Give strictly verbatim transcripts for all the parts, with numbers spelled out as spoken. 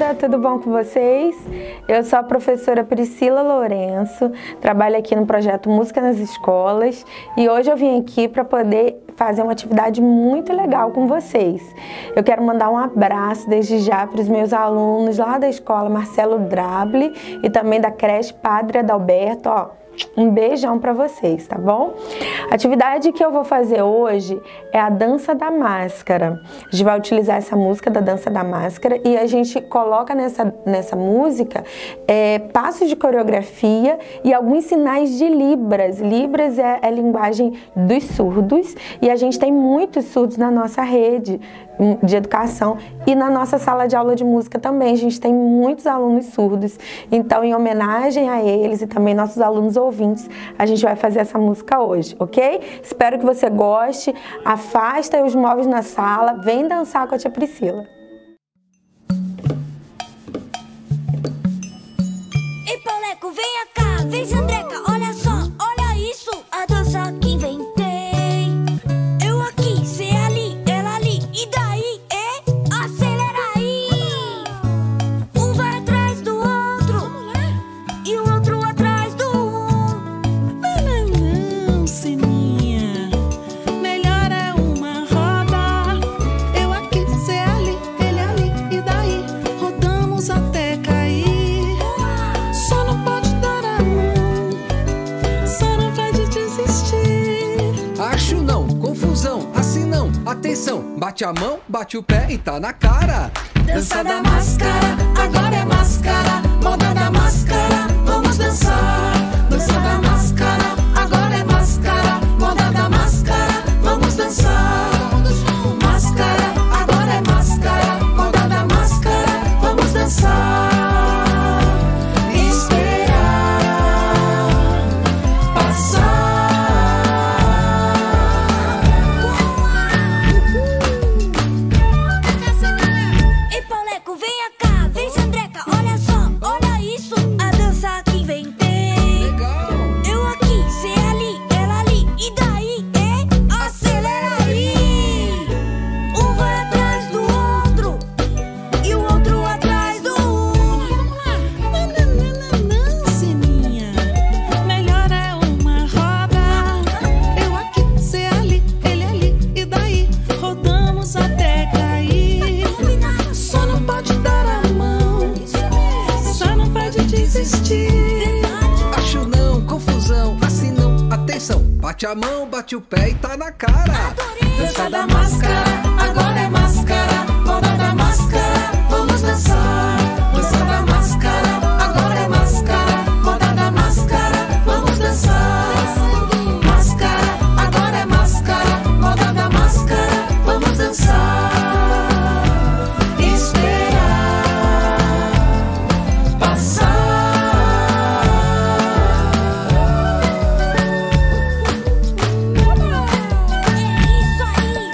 galera, tudo bom com vocês? Eu sou a professora Priscila Lourenço, trabalho aqui no projeto Música nas Escolas e hoje eu vim aqui para poder fazer uma atividade muito legal com vocês. Eu quero mandar um abraço desde já para os meus alunos lá da escola Marcelo Drable e também da creche Padre Adalberto, ó. Um beijão para vocês, tá bom? A atividade que eu vou fazer hoje é a dança da máscara. A gente vai utilizar essa música da dança da máscara e a gente coloca nessa, nessa música é, passos de coreografia e alguns sinais de Libras. Libras é a linguagem dos surdos e a gente tem muitos surdos na nossa rede de educação e na nossa sala de aula de música também. A gente tem muitos alunos surdos. Então, em homenagem a eles e também nossos alunos ouvintes, a gente vai fazer essa música hoje, ok? Espero que você goste. Afasta os móveis na sala. Vem dançar com a tia Priscila. Ei, Pauleco, vem cá. Vem, Sandreca, olha só. Olha isso. A dança que inventei. Eu aqui, cê ali, ela ali. E daí, é? Acelera aí. Um vai atrás do outro. E o outro atrás do um. Não, não, Sininha. Melhor é uma roda. Eu aqui, cê ali, ele ali. E daí, rodamos até cair. Só não pode dar a mão. Só não pode desistir. Acho não, confusão, assim não. Atenção, bate a mão, bate o pé e tá na cara. Dança da máscara, agora é máscara. Moda da máscara, vamos dançar. Dança da máscara, agora é máscara. Moda da máscara, vamos dançar. Máscara, agora é máscara. Moda da máscara, vamos dançar. Esperar passar. Ei, Pauleco, vem cá. Vem, Sandreca, olha só. Olha isso. A dança que inventei. Legal! Eu aqui, cê ali, ela ali. E daí, é? Acelera aí. Um vai atrás do outro. E o outro atrás do um. Não, não, não, não, não, Sininha. Melhor é uma roda. Eu aqui, cê ali, ele ali. E daí, rodamos até cair. Só não pode dar a mão. Só não pode desistir. Acho não, confusão, assim não. Atenção, bate a mão, bate o pé e tá na cara. Dança da máscara, agora é máscara. Moda da máscara, vamos dançar. Dança da máscara, agora é máscara. Moda da máscara, vamos dançar. Máscara, agora é máscara. Moda da máscara, vamos dançar. Esperar passar. Isso aí.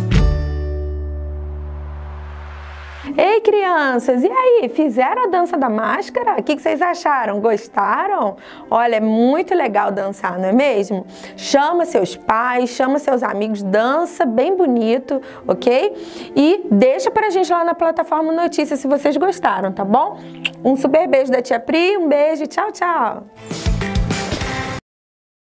Ei, crianças, e aí? Fizeram a dança da máscara? O que que vocês acharam? Gostaram? Olha, é muito legal dançar, não é mesmo? Chama seus pais, chama seus amigos, dança bem bonito, ok? E deixa pra gente lá na plataforma Notícias se vocês gostaram, tá bom? Um super beijo da tia Pri, um beijo, tchau, tchau!